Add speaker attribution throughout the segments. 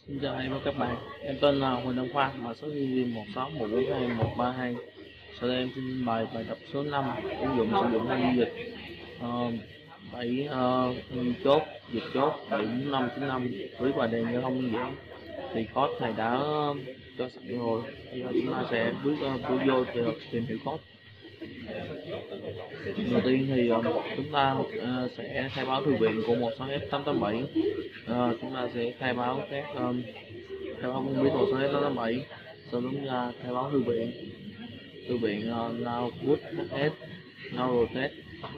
Speaker 1: Xin chào em và các bạn, em tên là Huỳnh Đăng Khoa, mã số ghi 16142132. Sau đây em xin mời bài tập số 5, ứng dụng sử dụng giao dịch 7 chốt, dịch chốt điểm 595 với và đèn giao thông đơn giản. Thì code thầy đã cho sẵn rồi, bây giờ chúng ta sẽ bước vô để tìm hiểu code. Đầu tiên thì chúng ta sẽ khai báo thư viện của 16F887. Chúng ta sẽ khai báo các khai báo không biết 16F887. Sau đó chúng ta khai báo thư viện now put hs now rotate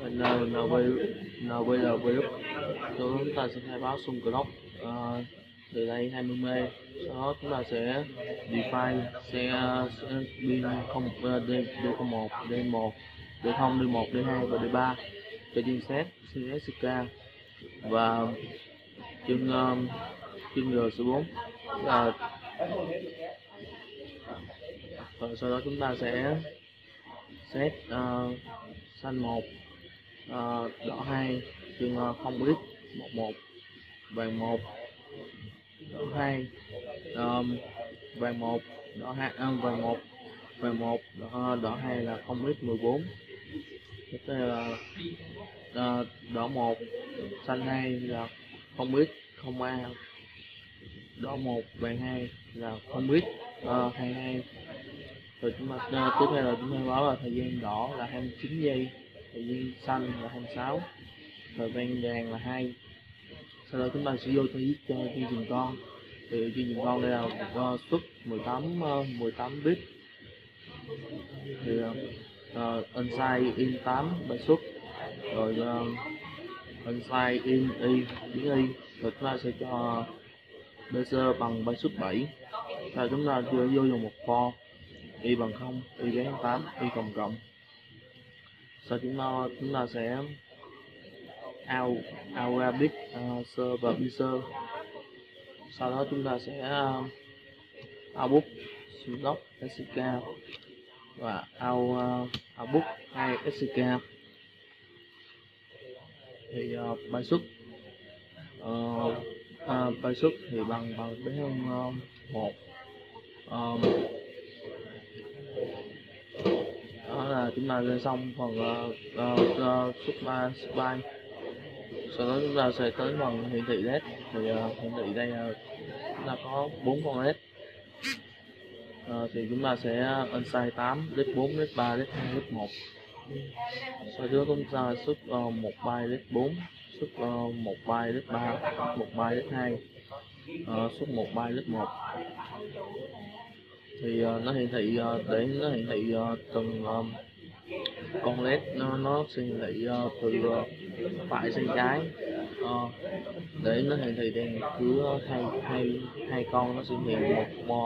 Speaker 1: nvlv group. Sau đó chúng ta sẽ khai báo xung clock từ đây 20 m. Sau đó chúng ta sẽ define xe pin D01 D1 D0 D1 D2 và D3 cho chuyên set CSK và chương G4. Và sau đó chúng ta sẽ set xanh 1, đỏ 2, chương 0x 11, vàng 1, đỏ 2, vàng 1, đỏ 2, vàng 1, đỏ 2 là 0x14. Tiếp theo là đỏ 1, xanh 2 là 0x 0a, đỏ 1, vàng 2 là 0x 22. Rồi chúng ta tiếp theo là chúng ta báo là thời gian đỏ là 29 giây, thời gian xanh là 26, thời gian vàng là 2. Sau đó chúng ta sẽ vô cho viết cho chương trình con. Thì chương trình con đây là suất 18 bit. Thì inside in 8 bài xuất, rồi inside in y biến y, rồi chúng ta sẽ cho bc bằng bài xuất 7. Rồi chúng ta chưa vô một for y bằng 0, y bán 8, y cộng cộng. Sau chúng ta sẽ out Arabic sơ và biser. Sau đó chúng ta sẽ outbook slot SK và outbook 2 SK. Thì bài xuất bài xuất thì bằng bé hơn 1. Đó là chúng ta lên xong phần supply. Sau đó chúng ta sẽ tới phần hiển thị led. Thì hiển thị đây là chúng ta có 4 con led. Thì chúng ta sẽ inside 8, led 4, led 3, led 2, led 1. Sau đó chúng ta xuất 1 byte led 4, xuất 1 byte led 3, 1 byte led 2, xuất 1 byte led 1. Thì nó hiển thị để nó hiển thị từng con led, nó sẽ hiển thị từ phải sang trái. Để nó hiển thị đèn cứ hai con nó sẽ hiển thị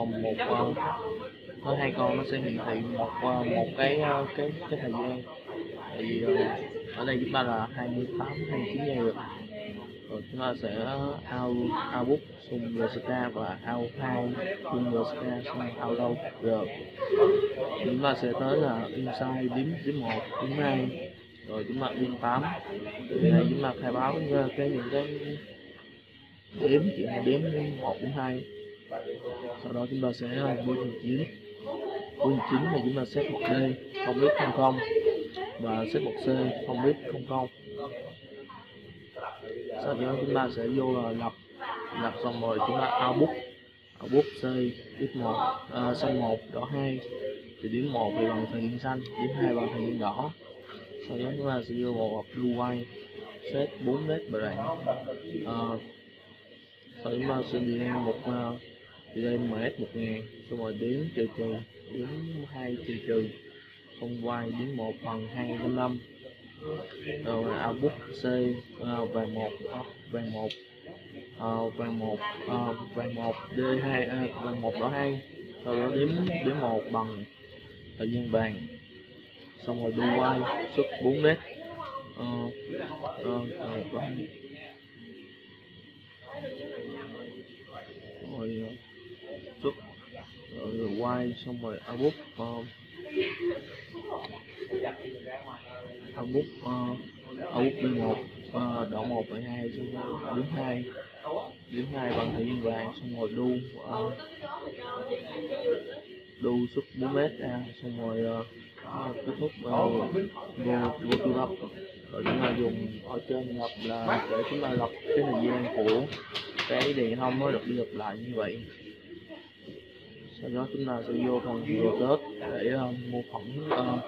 Speaker 1: có 2 con nó sẽ hiển thị một cái thời gian. Thì ở đây chúng ta là 29 giây được. Rồi chúng ta sẽ outbook xung GSK và out 2 xung GSK xong out đâu rồi chúng ta sẽ tới là inside điểm 1 điểm 2, rồi chúng ta in 8. Thì này chúng ta khai báo những cái đếm chỉ là đếm 1 đến 2. Sau đó chúng ta sẽ vô trình 9 thì chúng ta set 1D 0x00 và set 1C 0x00. Sau đó chúng ta sẽ vô là lập xong rồi chúng ta outbook C x1 xanh 1 đỏ 2. Thì điểm 1 thì bằng thời gian xanh, điểm 2 bằng thời gian đỏ. Sau đó chúng ta sẽ vô một hộp blue white set 4 led bài đoạn. Sau đó chúng ta sẽ đi lên ms 1000, xong rồi điểm trừ điểm 2 trừ không y điểm 1 bằng 255. Rồi outbook C vàng 1 vàng 1 D2 vàng 1 đỏ 2. Sau đó điểm 1 bằng thời gian vàng, xong rồi đu quay xuất 4 led rồi xuất rồi quay xong rồi outbook B1 đỏ 1 2 xong điểm 2. điểm 2 bằng thời gian vàng, xong rồi đu suốt 4 mét ra, xong rồi kết thúc vô tu lập. Rồi chúng ta dùng ở trên lập là để chúng ta lập cái thời gian của cái đèn thông nó được đi lặp lại như vậy. Sau đó chúng ta sẽ vô phần rotate để mô phỏng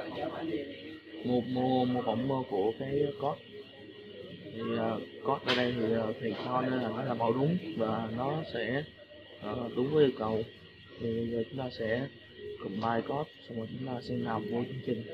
Speaker 1: mô phỏng của cái code. Thì code ở đây thì cho nên là nó là mẫu đúng và nó sẽ đúng với yêu cầu. Thì bây giờ chúng ta sẽ compile code, xong rồi chúng ta sẽ làm vô chương trình.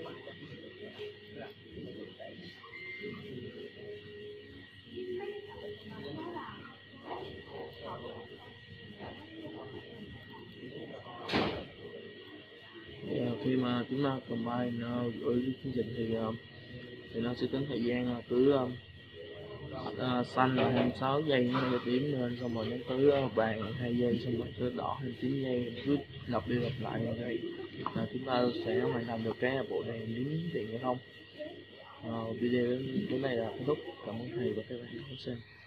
Speaker 1: Khi mà chúng ta compile ở chương trình thì nó sẽ tính thời gian là cứ xanh là 26 giây nó sẽ tím lên, xong rồi nó tới vàng 2 giây, xong rồi tới đỏ 29 giây, cứ lặp đi lặp lại như vậy là chúng ta sẽ hoàn thành được cái bộ đèn đính điện giao thông. Video đến đây là kết thúc. Cảm ơn thầy và các bạn đã xem.